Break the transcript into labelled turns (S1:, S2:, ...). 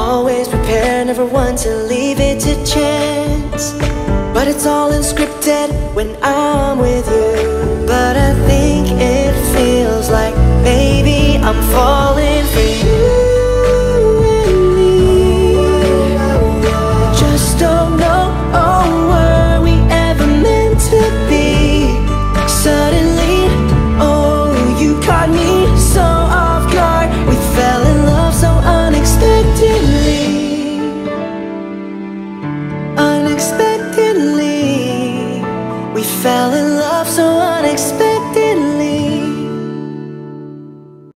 S1: Always prepare, never one to leave it to chance. But it's all unscripted when I'm with you. But I think it feels like maybe I'm falling for you.